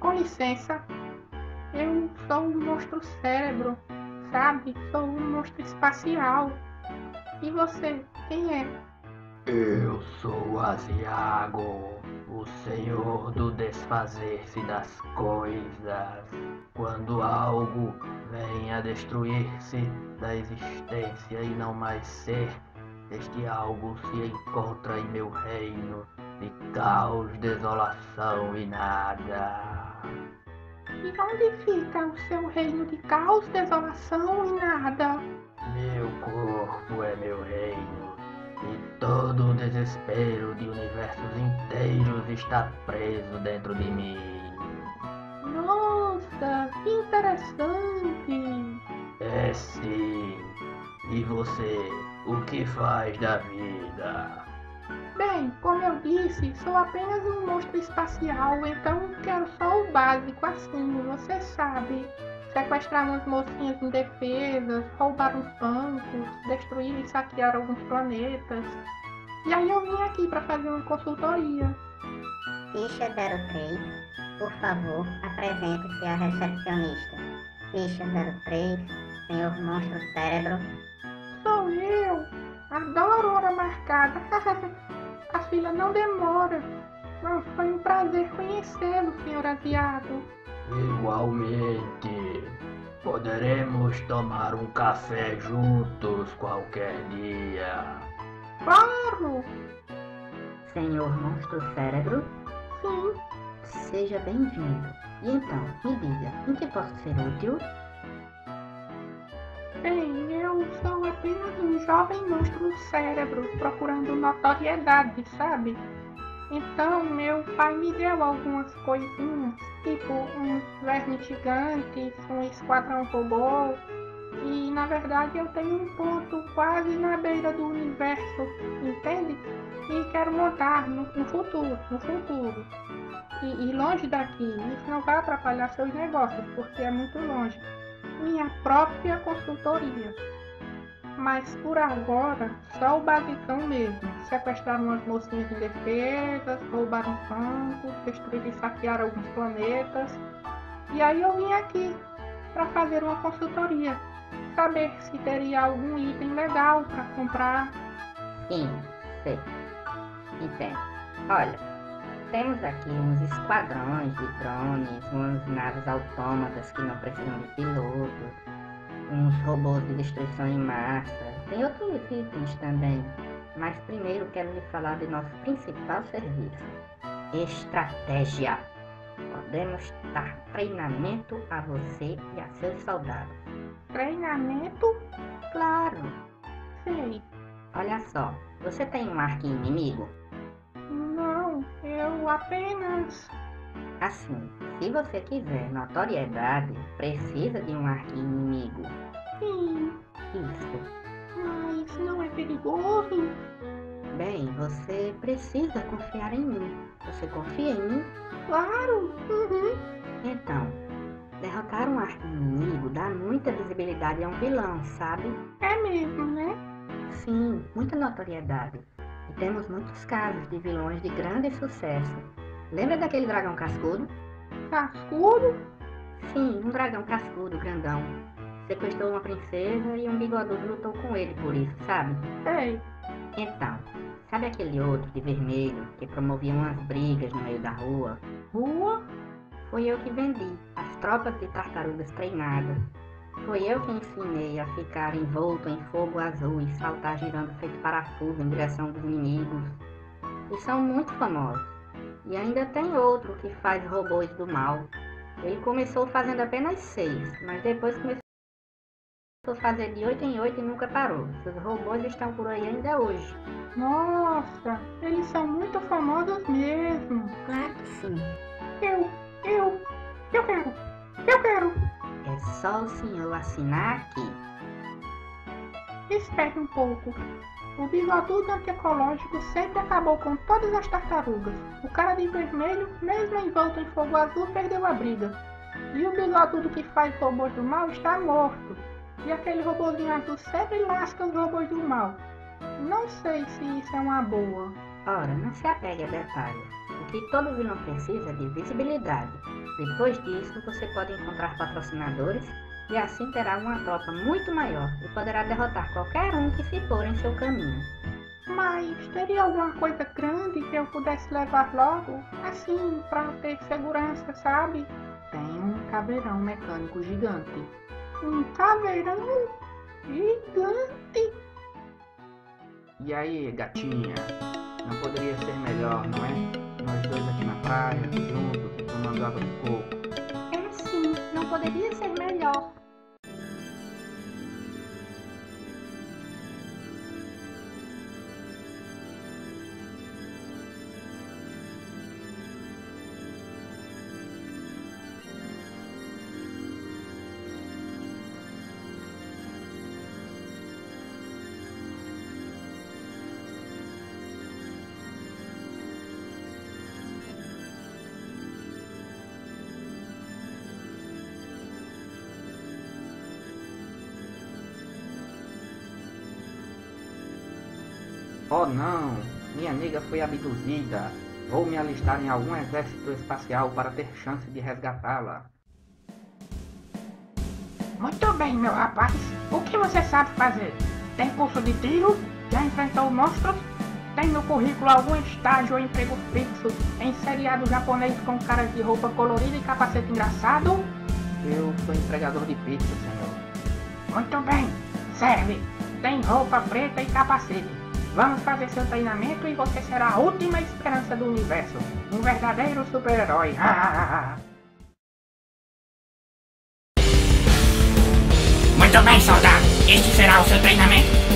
Com licença, eu sou um monstro cérebro, sabe? Sou um monstro espacial. E você, quem é? Eu sou Asiago, o senhor do desfazer-se das coisas. Quando algo vem a destruir-se da existência e não mais ser, este algo se encontra em meu reino de caos, desolação e nada. E onde fica o seu reino de caos, desolação e nada? Meu corpo é meu reino, e todo o desespero de universos inteiros está preso dentro de mim. Nossa, que interessante! É sim. E você, o que faz da vida? Bem, como eu disse, sou apenas um monstro espacial, então quero só o básico, assim, você sabe. Sequestrar umas mocinhas indefesas, roubar uns bancos, destruir e saquear alguns planetas. E aí eu vim aqui para fazer uma consultoria. Ficha 03, por favor, apresente-se à recepcionista. Ficha 03, senhor monstro cérebro. Sou eu! Adoro hora marcada! A fila não demora. Mas foi um prazer conhecê-lo, senhor asiado. Igualmente. Poderemos tomar um café juntos qualquer dia. Claro! Senhor Monstro Cérebro, Sim, seja bem-vindo. E então, me diga, em que posso ser útil? bem, eu sou apenas um jovem monstro cérebro procurando notoriedade, sabe? Então, meu pai me deu algumas coisinhas, tipo uns vermes gigantes, um esquadrão robô. E na verdade eu tenho um ponto quase na beira do universo, entende? E quero montar no futuro. E longe daqui, isso não vai atrapalhar seus negócios, porque é muito longe. Minha própria consultoria. Mas por agora, só o basicão mesmo. Sequestrar umas mocinhas indefesas, roubar um banco, destruir e saquear alguns planetas. E aí eu vim aqui para fazer uma consultoria. Saber se teria algum item legal para comprar. Sim, sei. Entendo. Olha, temos aqui uns esquadrões de drones, umas naves autômatas que não precisam de piloto, uns robôs de destruição em massa. Tem outros itens também, mas primeiro quero lhe falar de nosso principal serviço: estratégia. Podemos dar treinamento a você e a seus soldados. Treinamento? Claro! Sei. Olha só, você tem um arqui-inimigo? Não, eu apenas... Assim, se você quiser notoriedade, precisa de um arqui-inimigo. Sim, Isso. mas não é perigoso? Bem, você precisa confiar em mim. Você confia em mim? Claro! Uhum. Então, derrotar um arqui-inimigo dá muita visibilidade a um vilão, sabe? É mesmo, né? Sim, muita notoriedade. E temos muitos casos de vilões de grande sucesso. Lembra daquele dragão cascudo? Cascudo? Sim, um dragão cascudo, grandão. Sequestrou uma princesa e um bigodudo lutou com ele por isso, sabe? Sei. Então, sabe aquele outro de vermelho que promovia umas brigas no meio da rua? Rua? Foi eu que vendi as tropas de tartarugas treinadas. Foi eu que ensinei a ficar envolto em fogo azul e saltar girando feito parafuso em direção dos inimigos. E são muito famosos. E ainda tem outro que faz robôs do mal. Ele começou fazendo apenas 6, mas depois começou a fazer de 8 em 8 e nunca parou. Seus robôs estão por aí ainda hoje. Nossa, eles são muito famosos mesmo. Claro que sim. Eu quero. É só o senhor assinar aqui. Espere um pouco. O bigodudo antiecológico sempre acabou com todas as tartarugas. O cara de vermelho, mesmo envolto em fogo azul, perdeu a briga. E o bigodudo que faz robôs do mal está morto. E aquele robôzinho azul sempre lasca os robôs do mal. Não sei se isso é uma boa. Ora, não se apegue a detalhes. O que todo vilão precisa é de visibilidade. Depois disso, você pode encontrar patrocinadores e assim terá uma tropa muito maior e poderá derrotar qualquer um que se for em seu caminho. Mas teria alguma coisa grande que eu pudesse levar logo? Assim, pra ter segurança, sabe? Tem um caveirão mecânico gigante. Um caveirão gigante. E aí, gatinha? Não poderia ser melhor, não é? Nós dois aqui na praia, juntos, tomando água de coco. É sim, não poderia ser melhor. Oh não! Minha nega foi abduzida. Vou me alistar em algum exército espacial para ter chance de resgatá-la. Muito bem, meu rapaz. O que você sabe fazer? Tem curso de tiro? Já enfrentou monstros? Tem no currículo algum estágio ou emprego fixo em seriado japonês com caras de roupa colorida e capacete engraçado? Eu sou entregador de pizza, senhor. Muito bem. Serve. Tem roupa preta e capacete. Vamos fazer seu treinamento e você será a última esperança do universo. Um verdadeiro super-herói. Muito bem, soldado. Este será o seu treinamento.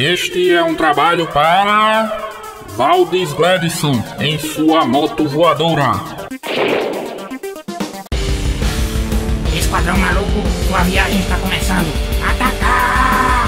Este é um trabalho para Valdis Gladson em sua moto voadora. Esquadrão maluco, sua viagem está começando. Atacar!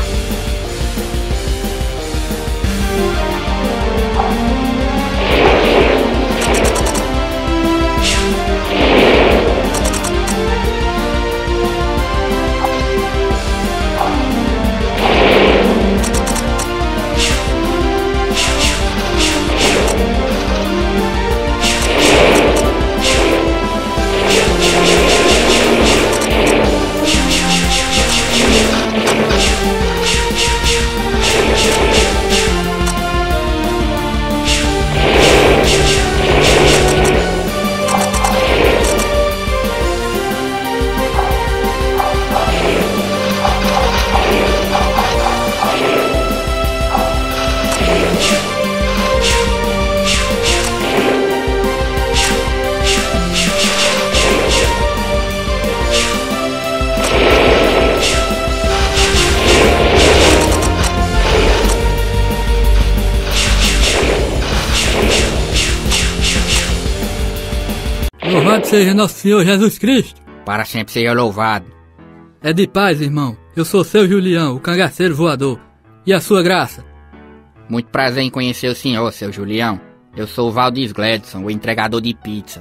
Louvado seja nosso Senhor Jesus Cristo. Para sempre seja louvado. É de paz, irmão. Eu sou seu Julião, o cangaceiro voador. E a sua graça? Muito prazer em conhecer o senhor, seu Julião. Eu sou o Valdis Gladson, o entregador de pizza.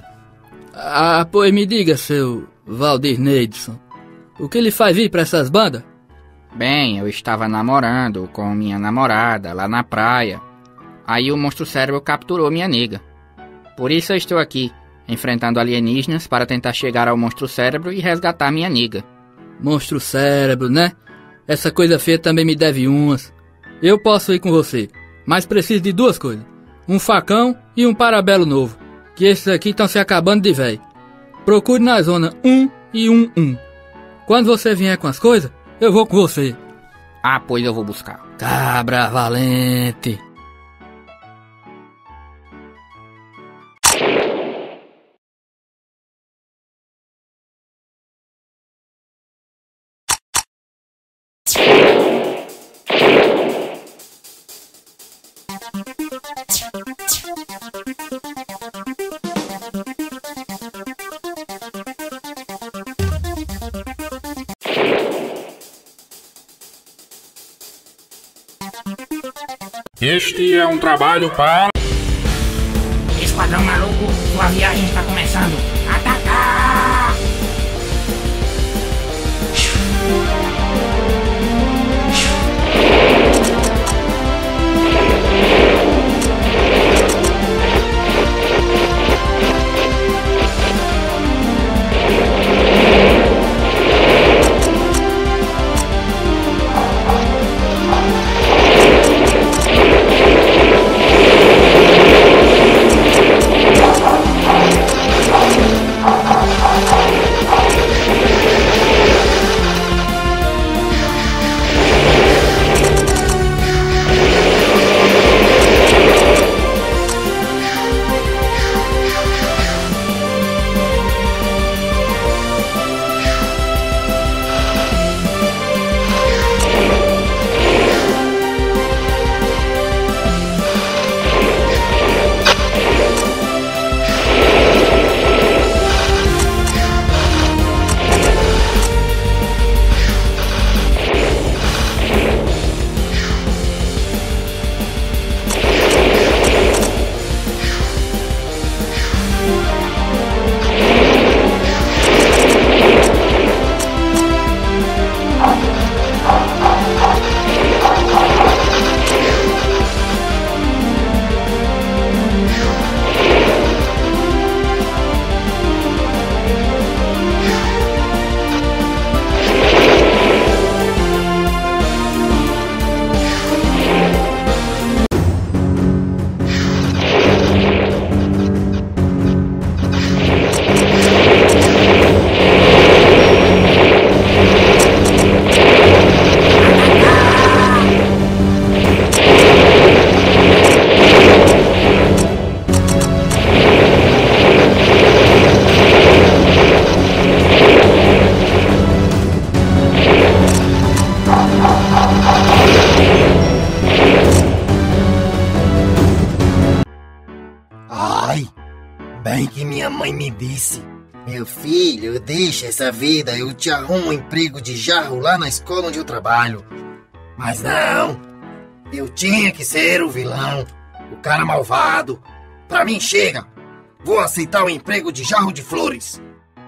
Ah, pois me diga, seu Valdir Neidson, o que ele faz vir pra essas bandas? Bem, eu estava namorando com minha namorada lá na praia. Aí o monstro cérebro capturou minha nega. Por isso eu estou aqui, enfrentando alienígenas para tentar chegar ao monstro cérebro e resgatar minha nega. Monstro cérebro, né? Essa coisa feia também me deve umas. Eu posso ir com você, mas preciso de duas coisas. Um facão e um parabelo novo, que esses aqui estão se acabando de véi. Procure na zona 1 e 11. Quando você vier com as coisas, eu vou com você. Ah, pois eu vou buscar. Cabra valente. Este é um trabalho para Esquadrão maluco, sua viagem está começando. Atacar! bem que minha mãe me disse: meu filho, deixa essa vida, eu te arrumo um emprego de jarro lá na escola onde eu trabalho. Mas não, eu tinha que ser o vilão, o cara malvado. Pra mim chega, vou aceitar o emprego de jarro de flores.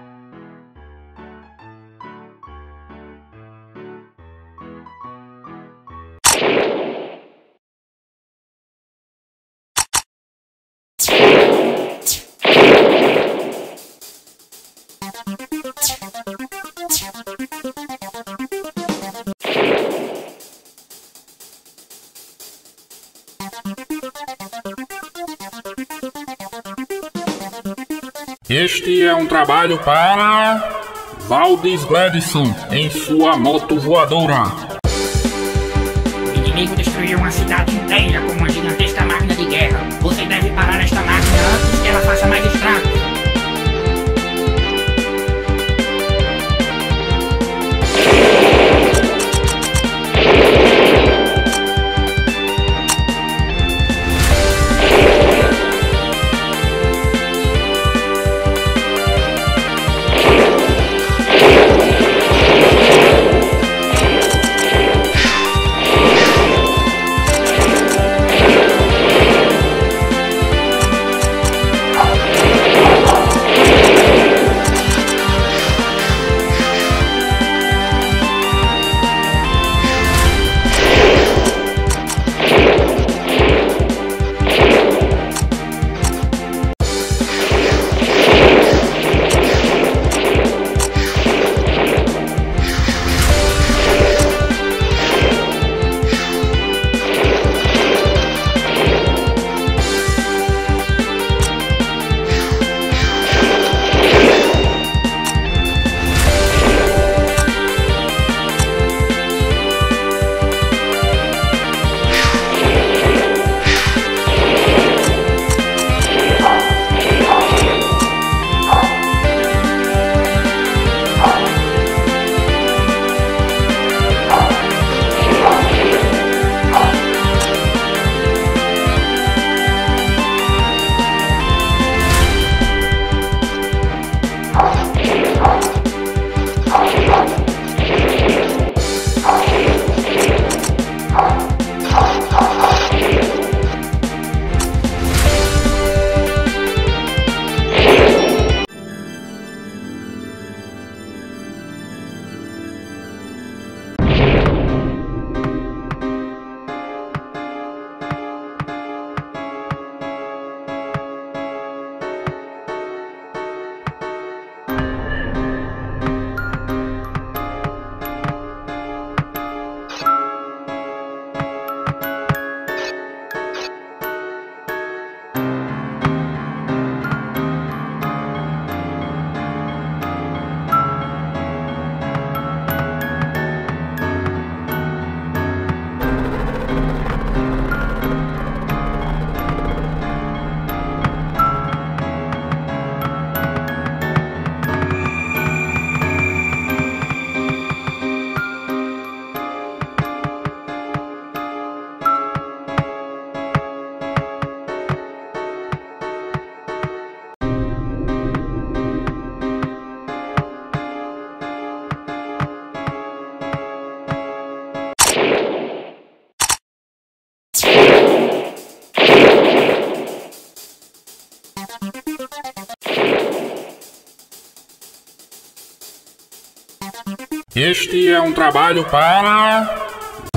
Este é um trabalho para Valdis Gladson em sua moto voadora. O inimigo destruiu uma cidade inteira com uma gigantesca máquina de guerra. Você deve parar esta máquina antes que ela faça mais estragos. Este é um trabalho para...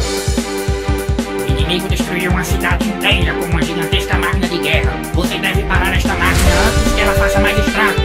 O inimigo destruiu uma cidade inteira com uma gigantesca máquina de guerra. Você deve parar esta máquina antes que ela faça mais estragos.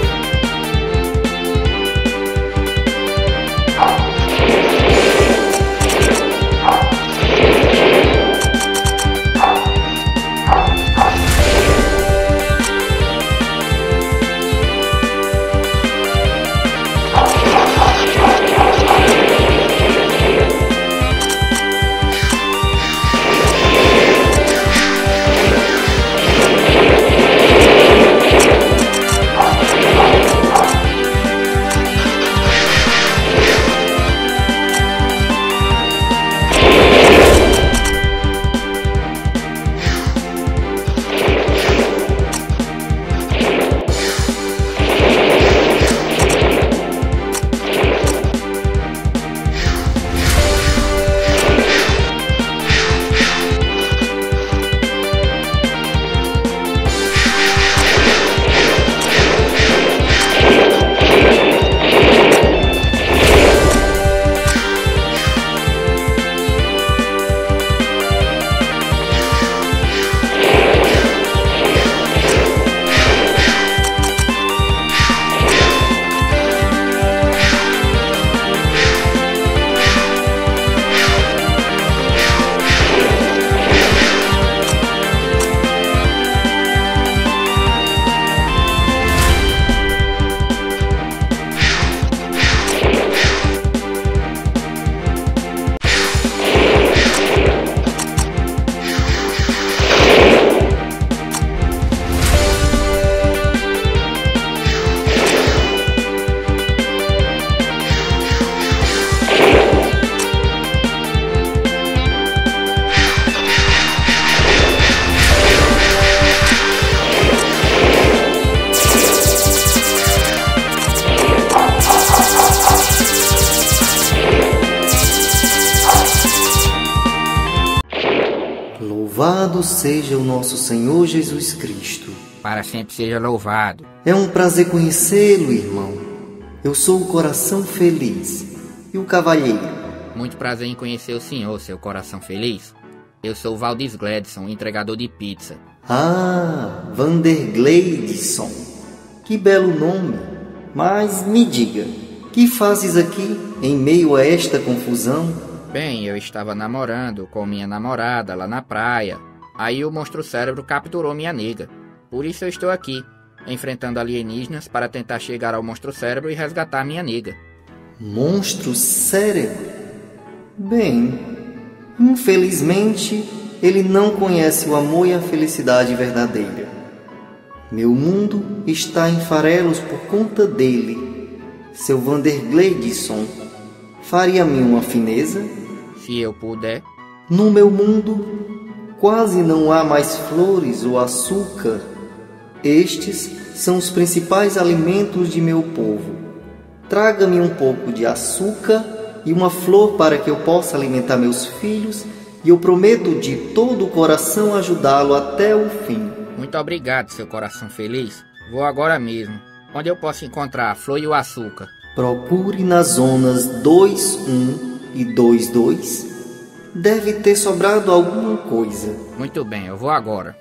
Louvado seja o nosso Senhor Jesus Cristo. Para sempre seja louvado. É um prazer conhecê-lo, irmão. Eu sou o Coração Feliz. E o cavalheiro? Muito prazer em conhecer o senhor, seu coração feliz. Eu sou o Valdis Gledson, entregador de pizza. Ah, Vander Gleidson. Que belo nome. Mas me diga, que fazes aqui em meio a esta confusão? Bem, eu estava namorando com minha namorada lá na praia. Aí o monstro cérebro capturou minha nega. Por isso eu estou aqui, enfrentando alienígenas para tentar chegar ao monstro cérebro e resgatar minha nega. Monstro cérebro? Bem, infelizmente ele não conhece o amor e a felicidade verdadeira. Meu mundo está em farelos por conta dele. Seu Vander Gleidson, faria-me uma fineza? Se eu puder. No meu mundo quase não há mais flores ou açúcar. Estes são os principais alimentos de meu povo. Traga-me um pouco de açúcar e uma flor para que eu possa alimentar meus filhos, e eu prometo de todo o coração ajudá-lo até o fim. Muito obrigado, seu coração feliz. Vou agora mesmo. Onde eu posso encontrar a flor e o açúcar? Procure nas zonas 2.1 e 2.2. Deve ter sobrado alguma coisa. Muito bem, eu vou agora.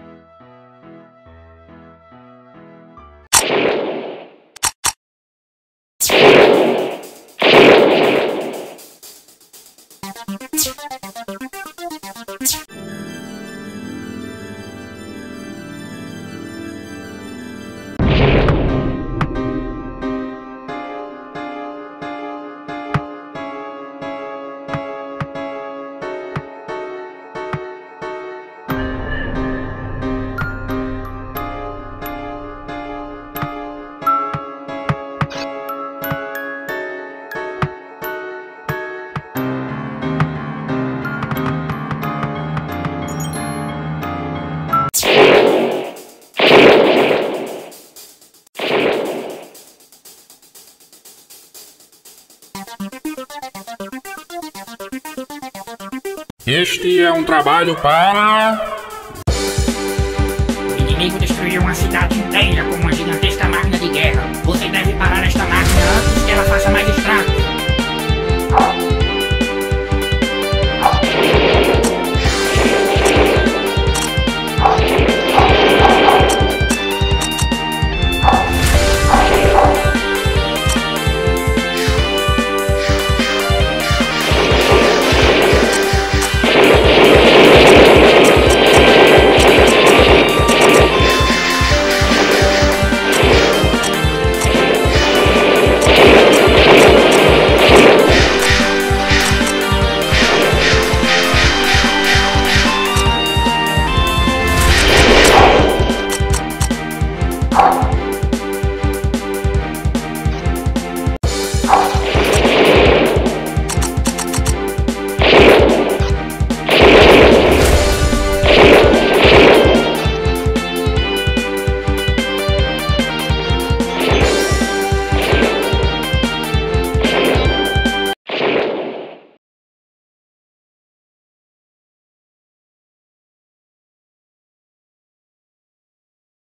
Este é um trabalho para... O inimigo destruiu uma cidade inteira com uma